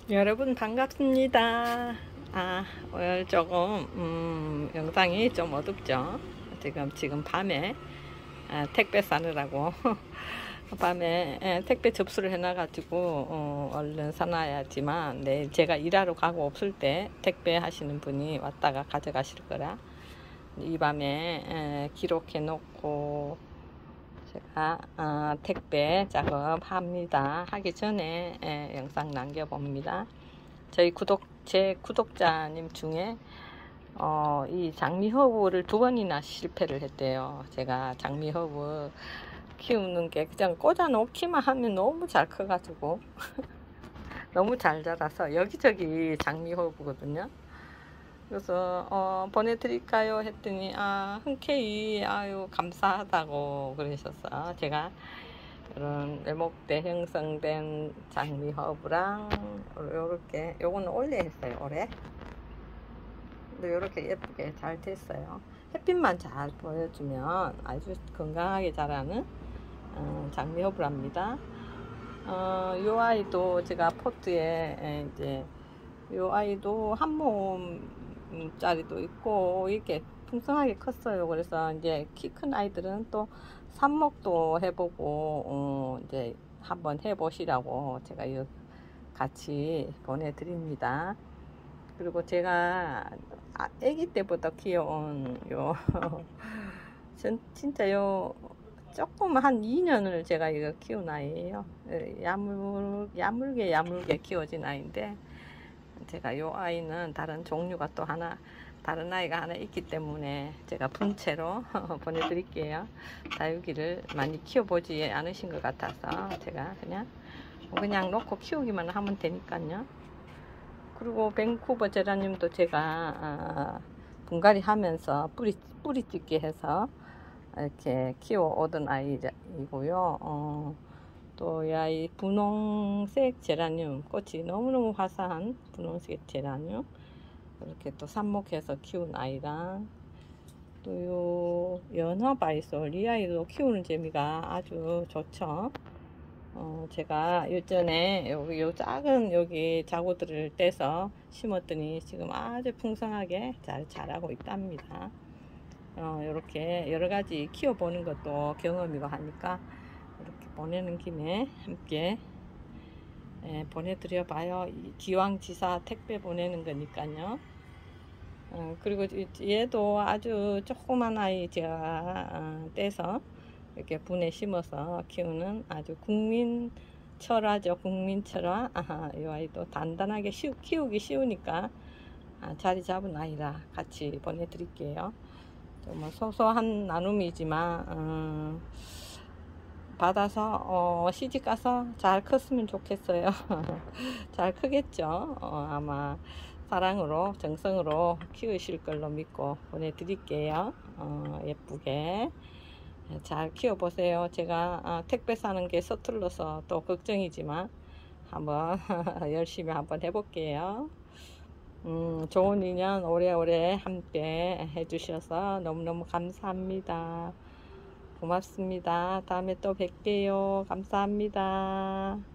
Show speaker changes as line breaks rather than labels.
여러분 반갑습니다. 오늘 조금 영상이 좀 어둡죠. 지금 밤에 택배 싸느라고 밤에 택배 접수를 해놔가지고 얼른 사놔야지만 내일 제가 일하러 가고 없을 때 택배 하시는 분이 왔다가 가져가실 거라 이 밤에 기록해 놓고 제가 택배 작업합니다. 하기 전에 영상 남겨봅니다. 제 구독자님 중에 이 장미허브를 2번이나 실패를 했대요. 제가 장미허브 키우는 게 그냥 꽂아 놓기만 하면 너무 잘 커가지고 너무 잘 자라서 여기저기 장미허브거든요. 그래서 보내드릴까요 했더니 흔쾌히 아유 감사하다고 그러셨어. 제가 이런 외목대 형성된 장미허브랑 요렇게 요거는 올해 했어요. 올해 근데 요렇게 예쁘게 잘 됐어요. 햇빛만 잘 보여주면 아주 건강하게 자라는 장미허브랍니다. 요 아이도 제가 포트에 이제 요 아이도 한 몸짜리도 있고 이렇게 풍성하게 컸어요. 그래서 이제 키 큰 아이들은 또 삽목도 해보고 이제 한번 해보시라고 제가 같이 보내드립니다. 그리고 제가 아기 때부터 키워온 요 진짜 요 조금 한 2년을 제가 이거 키운 아이예요. 야물게 키워진 아이인데 제가 요 아이는 다른 종류가 또 하나 다른 아이가 하나 있기 때문에 제가 분채로 보내드릴게요. 다육이를 많이 키워보지 않으신 것 같아서 제가 그냥 놓고 키우기만 하면 되니까요. 그리고 밴쿠버 제라늄도 제가 분갈이 하면서 뿌리 찢게 해서 이렇게 키워 오던 아이이고요. 또 이 아이 분홍색 제라늄 꽃이 너무너무 화사한 분홍색 제라늄 이렇게 또 삽목해서 키운 아이랑 또 요 연화바이솔 이 아이도 키우는 재미가 아주 좋죠. 제가 예전에 요 작은 여기 자구들을 떼서 심었더니 지금 아주 풍성하게 잘 자라고 있답니다. 이렇게 여러가지 키워보는 것도 경험이고 하니까 이렇게 보내는 김에 함께 보내드려 봐요. 기왕지사 택배 보내는 거니까요. 그리고 얘도 아주 조그만 아이 제가 떼서 이렇게 분에 심어서 키우는 아주 국민철화죠. 국민철화. 이 아이도 단단하게 키우기 쉬우니까 자리 잡은 아이라 같이 보내드릴게요. 정말 소소한 나눔이지만 받아서 시집 가서 잘 컸으면 좋겠어요. 잘 크겠죠. 아마 사랑으로 정성으로 키우실 걸로 믿고 보내드릴게요. 예쁘게 잘 키워보세요. 제가 택배 사는 게 서툴러서 또 걱정이지만 한번 열심히 한번 해볼게요. 좋은 인연 오래오래 함께 해주셔서 너무너무 감사합니다. 고맙습니다. 다음에 또 뵐게요. 감사합니다.